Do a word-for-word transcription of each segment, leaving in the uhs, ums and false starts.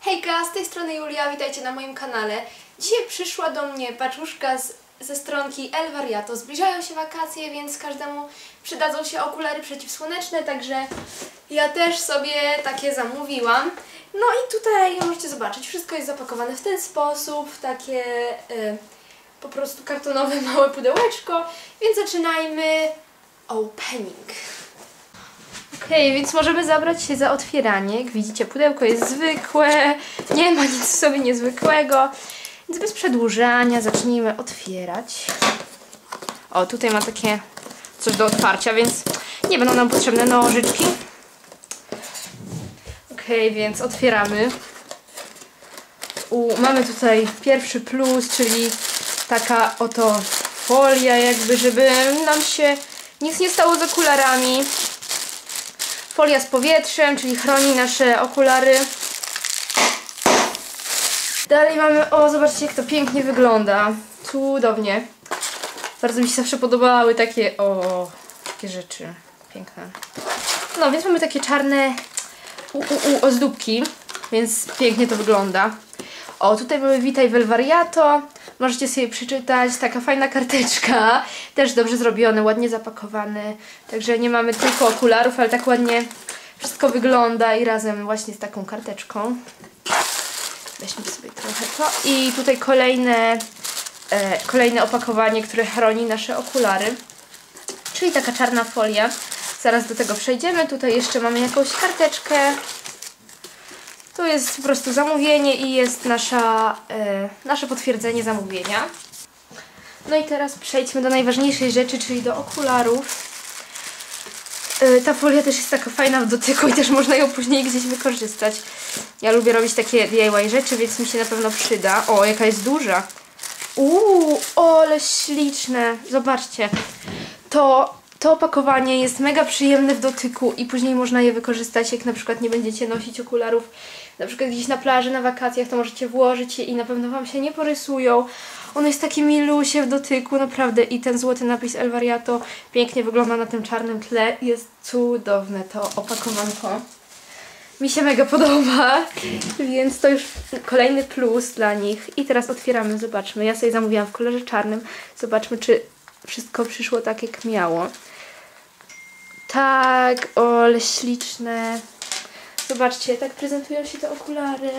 Hejka, z tej strony Julia, witajcie na moim kanale. Dzisiaj przyszła do mnie paczuszka z, ze stronki El Variato. Zbliżają się wakacje, więc każdemu przydadzą się okulary przeciwsłoneczne, także ja też sobie takie zamówiłam. No i tutaj możecie zobaczyć, wszystko jest zapakowane w ten sposób, w takie y, po prostu kartonowe małe pudełeczko, więc zaczynajmy opening. Okej, okay, więc możemy zabrać się za otwieranie. Jak widzicie, pudełko jest zwykłe, nie ma nic w sobie niezwykłego. Więc bez przedłużania zacznijmy otwierać. O, tutaj ma takie coś do otwarcia, więc nie będą nam potrzebne nożyczki. Okej, okay, więc otwieramy. U, mamy tutaj pierwszy plus, czyli taka oto folia, jakby, żeby nam się nic nie stało z okularami. Folia z powietrzem, czyli chroni nasze okulary. Dalej mamy, o zobaczcie jak to pięknie wygląda. Cudownie. Bardzo mi się zawsze podobały takie, o, takie rzeczy. Piękne. No więc mamy takie czarne u, u, u, ozdóbki, więc pięknie to wygląda. O, tutaj mamy Witaj w El Variato. Możecie sobie przeczytać, taka fajna karteczka, też dobrze zrobione, ładnie zapakowane, także nie mamy tylko okularów, ale tak ładnie wszystko wygląda i razem właśnie z taką karteczką. Weźmy sobie trochę to i tutaj kolejne, e, kolejne opakowanie, które chroni nasze okulary, czyli taka czarna folia. Zaraz do tego przejdziemy, tutaj jeszcze mamy jakąś karteczkę. Tu jest po prostu zamówienie i jest nasza, e, nasze potwierdzenie zamówienia. No i teraz przejdźmy do najważniejszej rzeczy, czyli do okularów. E, ta folia też jest taka fajna w dotyku i też można ją później gdzieś wykorzystać. Ja lubię robić takie D I Y rzeczy, więc mi się na pewno przyda. O, jaka jest duża. Uuu, ale śliczne. Zobaczcie. To... To opakowanie jest mega przyjemne w dotyku i później można je wykorzystać, jak na przykład nie będziecie nosić okularów, na przykład gdzieś na plaży, na wakacjach, to możecie włożyć je i na pewno Wam się nie porysują. Ono jest takie milusie w dotyku, naprawdę, i ten złoty napis El Variato pięknie wygląda na tym czarnym tle. Jest cudowne to opakowanko. Mi się mega podoba, więc to już kolejny plus dla nich. I teraz otwieramy, zobaczmy. Ja sobie zamówiłam w kolorze czarnym. Zobaczmy, czy wszystko przyszło tak, jak miało. Tak, o, ale śliczne. Zobaczcie, tak prezentują się te okulary.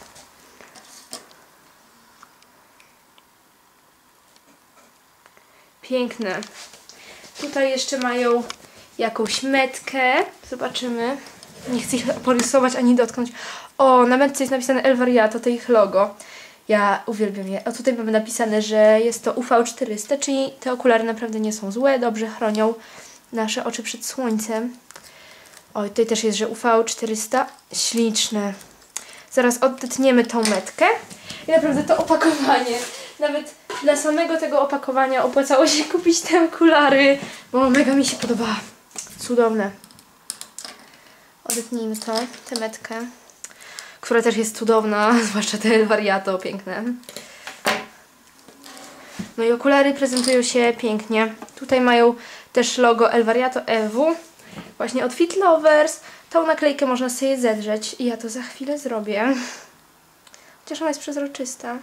Piękne. Tutaj jeszcze mają jakąś metkę. Zobaczymy. Nie chcę ich porysować ani dotknąć. O, na metce jest napisane El Variato, to ich logo. Ja uwielbiam je. A tutaj mamy napisane, że jest to U V czterysta, czyli te okulary naprawdę nie są złe, dobrze chronią nasze oczy przed słońcem. Oj, tutaj też jest, że U V czterysta. Śliczne. Zaraz odetniemy tą metkę. I naprawdę to opakowanie. Nawet dla samego tego opakowania opłacało się kupić te okulary, bo mega mi się podoba. Cudowne. Odetnijmy to, tę metkę, która też jest cudowna, zwłaszcza te El Variato, piękne. No i okulary prezentują się pięknie. Tutaj mają też logo El Variato E W, właśnie od Fit Lovers. Tą naklejkę można sobie zedrzeć i ja to za chwilę zrobię. Chociaż ona jest przezroczysta.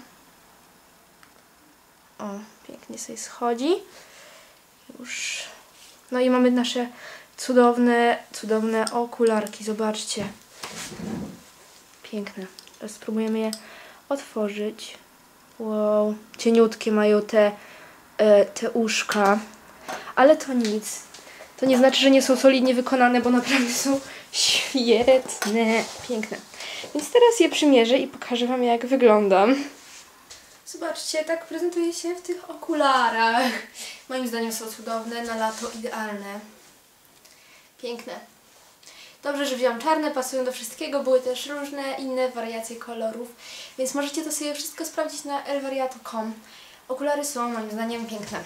O, pięknie sobie schodzi. Już. No i mamy nasze cudowne, cudowne okularki, zobaczcie. Piękne. Teraz spróbujemy je otworzyć. Wow, cieniutkie mają te, e, te uszka. Ale to nic. To nie znaczy, że nie są solidnie wykonane, bo naprawdę są świetne. Piękne. Więc teraz je przymierzę i pokażę Wam, jak wyglądam. Zobaczcie, tak prezentuje się w tych okularach. Moim zdaniem są cudowne, na lato idealne. Piękne. Dobrze, że wziąłam czarne, pasują do wszystkiego, były też różne inne wariacje kolorów, więc możecie to sobie wszystko sprawdzić na el variato kropka com. Okulary są moim zdaniem piękne.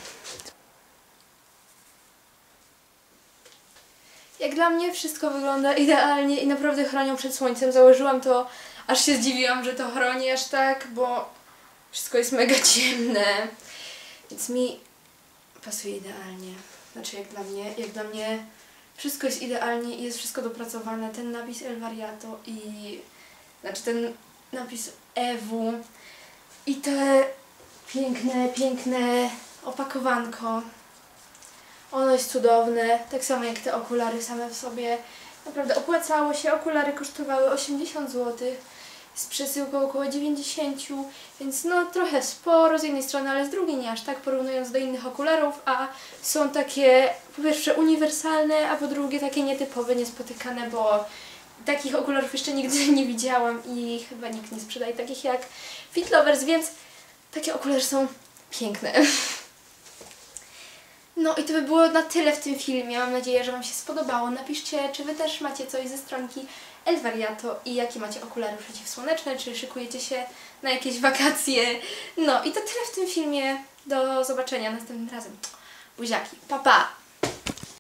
Jak dla mnie wszystko wygląda idealnie i naprawdę chronią przed słońcem. Założyłam to, aż się zdziwiłam, że to chroni aż tak, bo wszystko jest mega ciemne, więc mi pasuje idealnie. Znaczy jak dla mnie, jak dla mnie wszystko jest idealnie i jest wszystko dopracowane. Ten napis El Variato i... Znaczy ten napis E W i te piękne, piękne opakowanko. Ono jest cudowne, tak samo jak te okulary same w sobie. Naprawdę opłacało się, okulary kosztowały osiemdziesiąt złotych, z przesyłką około dziewięćdziesiąt, więc no trochę sporo z jednej strony, ale z drugiej nie aż tak, porównując do innych okularów, a są takie po pierwsze uniwersalne, a po drugie takie nietypowe, niespotykane, bo takich okularów jeszcze nigdy nie widziałam i chyba nikt nie sprzedaje takich jak Fit Lovers, więc takie okulary są piękne. No i to by było na tyle w tym filmie. Mam nadzieję, że Wam się spodobało. Napiszcie, czy Wy też macie coś ze stronki El Variato i jakie macie okulary przeciwsłoneczne, czy szykujecie się na jakieś wakacje. No i to tyle w tym filmie. Do zobaczenia następnym razem. Buziaki. Pa, pa!